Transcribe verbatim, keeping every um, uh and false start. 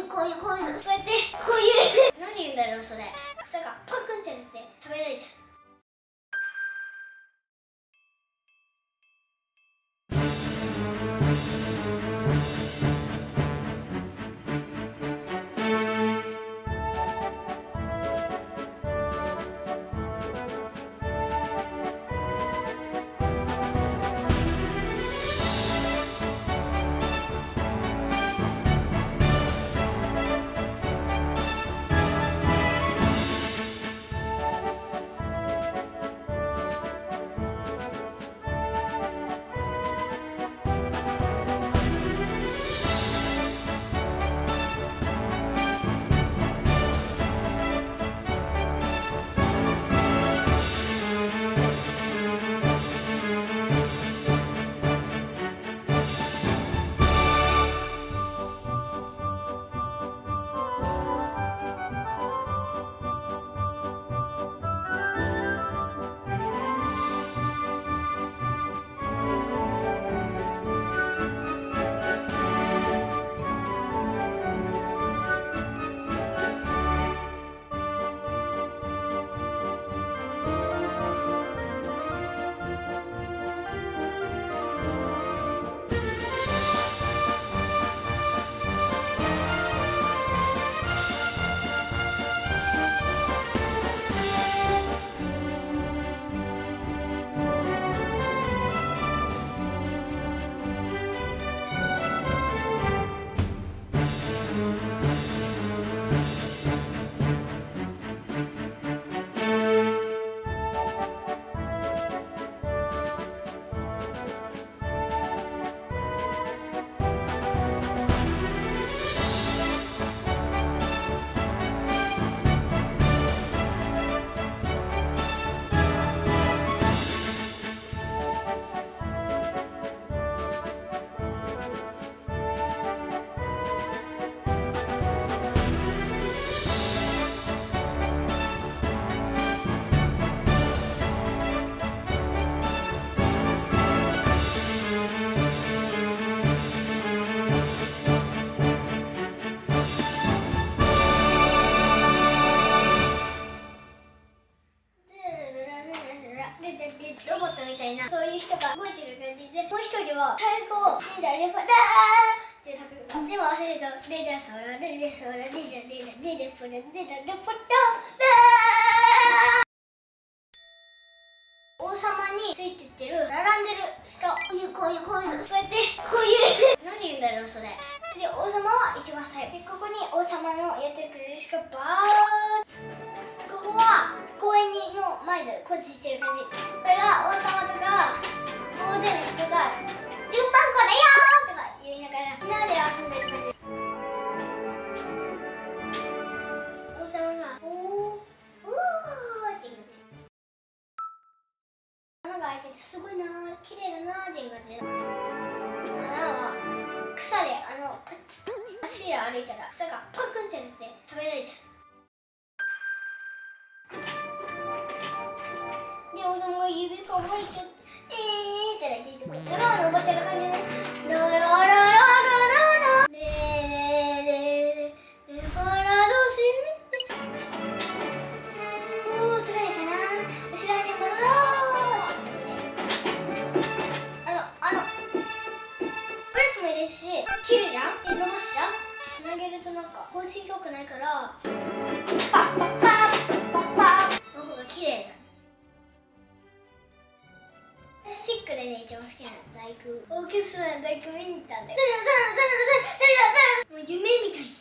こういうこういうこうやってこういう何て言うんだろう、それ草がパクンってやって食べられちゃう。ロボットみたいなそういう人が動いてる感じで、もう一人は太鼓をレダレファラーって叩くの。でも合わせるとレダソラレレソラレダレダレダフラレダレフララー。王様についてってる並んでる人、こういうこういうこういうこうやってこういう何て言うんだろう、それで王様は一番最後で、ここに王様のやってくれる人がバーッ、ここは公園にの前で工事してる感じ。これが王様とか大勢の人が「順番これよ!」とか言いながらみんなで遊んでる感じ。王様が「おーおー」って言う感じ。穴が開いててすごいなー、綺麗だなーっていう感じ。穴は草であの足で歩いたら草がパクンってやって食べられちゃう。で、王様が指かばれちゃって、えーってなって、山を登ってる感じで、ロロロロロロロレレレレレファラドシミ。おー、疲れたな。後ろに戻ろう。あの、あの、プレスも入れるし、切るじゃんで、伸ばすじゃん。つなげるとなんか、音質良くないから、パッパッパッパッパッの方が綺麗だ。スティックでね、一番好きな大工、オーケストラの大工見に行ったんだよ。もう夢みたいに